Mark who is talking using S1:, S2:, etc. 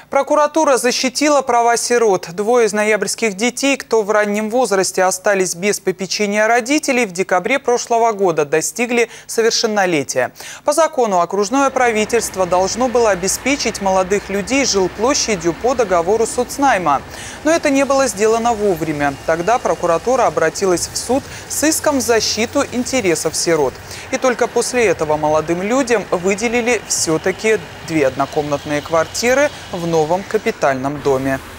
S1: Прокуратура защитила права сирот. Двое из ноябрьских детей, кто в раннем возрасте остались без попечения родителей, в декабре прошлого года достигли совершеннолетия. По закону окружное правительство должно было обеспечить молодых людей жилплощадью по договору соцнайма. Но это не было сделано вовремя. Тогда прокуратура обратилась в суд с иском в защиту интересов сирот. И только после этого молодым людям выделили все-таки 2 однокомнатные квартиры в новом капитальном доме.